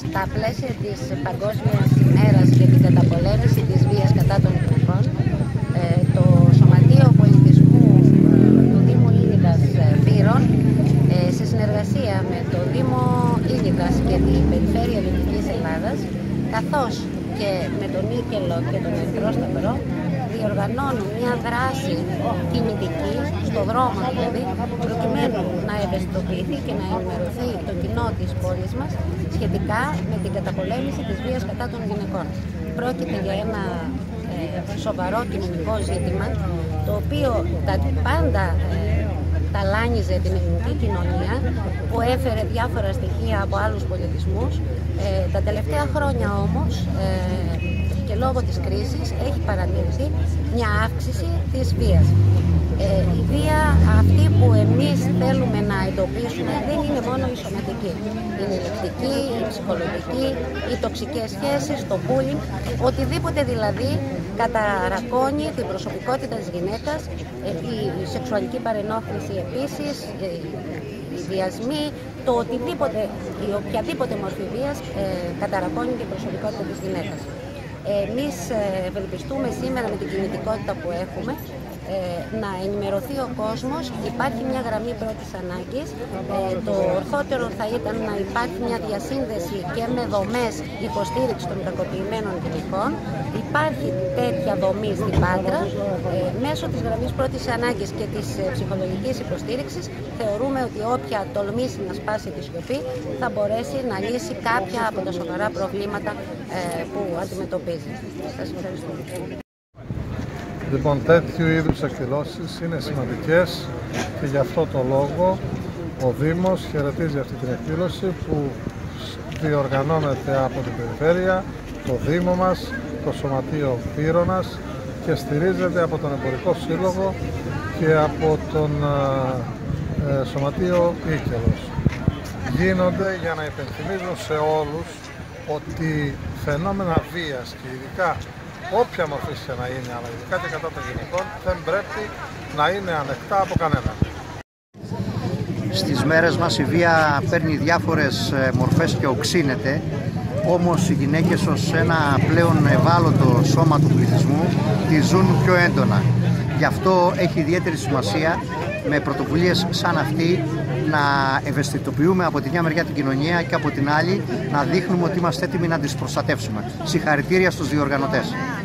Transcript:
Στα πλαίσια της Παγκόσμιας ημέρας για την καταπολέμηση της βίας κατά των γυναικών, το Σωματείο Πολιτισμού του Δήμου Ήλιδας Πύρων, σε συνεργασία με το Δήμο Ήλιδας και την Περιφέρεια Δυτικής Ελλάδας, καθώς και με τον Νίκελο και τον Ερυθρό Σταυρό, διοργανώνουν μια δράση κινητική, στο δρόμο δηλαδή, προκειμένου να ευαισθητοποιηθεί και να ενημερωθεί το κοινό της πόλης μας σχετικά με την καταπολέμηση της βίας κατά των γυναικών. Πρόκειται για ένα σοβαρό κοινωνικό ζήτημα, το οποίο τα πάντα ταλάνιζε την ελληνική κοινωνία, που έφερε διάφορα στοιχεία από άλλους πολιτισμούς. Τα τελευταία χρόνια όμως, και λόγω της κρίσης, έχει παρατηρηθεί μια αύξηση της βίας. Η βία αυτή που εμείς θέλουμε να εντοπίσουμε δεν είναι μόνο η σωματική. Είναι η λεκτική, η ψυχολογική, οι τοξικές σχέσεις, το bullying, οτιδήποτε δηλαδή καταρακώνει την προσωπικότητα της γυναίκας, η σεξουαλική παρενόχληση επίσης, οι βιασμοί, το οτιδήποτε, η οποιαδήποτε μορφή βίας καταρακώνει την προσωπικότητα της γυναίκας. Εμείς ευελπιστούμε σήμερα με την κινητικότητα που έχουμε να ενημερωθεί ο κόσμος. Υπάρχει μια γραμμή πρώτης ανάγκης. Το ορθότερο θα ήταν να υπάρχει μια διασύνδεση και με δομές υποστήριξη των κακοποιημένων γυναικών. Υπάρχει τέτοια δομή στην Πάτρα. Μέσω της γραμμής πρώτης ανάγκης και της ψυχολογικής υποστήριξης θεωρούμε ότι όποια τολμήσει να σπάσει τη σιωπή θα μπορέσει να λύσει κάποια από τα σοβαρά προβλήματα που αντιμετωπίζει. Σας ευχαριστώ. Λοιπόν, τέτοιου είδους εκδηλώσεις είναι σημαντικές και γι' αυτό το λόγο ο Δήμος χαιρετίζει αυτή την εκδήλωση που διοργανώνεται από την Περιφέρεια, το Δήμο μας, το Σωματείο Πύρωνας και στηρίζεται από τον Εμπορικό Σύλλογο και από τον Σωματείο Ίκελος. Γίνονται για να υπενθυμίζουν σε όλους ότι φαινόμενα βίας και ειδικά όποια μορφή και να είναι, αλλά ειδικά και κατά των γυναικών, δεν πρέπει να είναι ανεκτά από κανέναν. Στις μέρες μας η βία παίρνει διάφορες μορφές και οξύνεται, όμως οι γυναίκες ως ένα πλέον ευάλωτο σώμα του πληθυσμού τη ζουν πιο έντονα. Γι' αυτό έχει ιδιαίτερη σημασία με πρωτοβουλίες σαν αυτή να ευαισθητοποιούμε από τη μια μεριά την κοινωνία και από την άλλη να δείχνουμε ότι είμαστε έτοιμοι να τις προστατεύσουμε. Συγχαρητήρια στους διοργανωτές.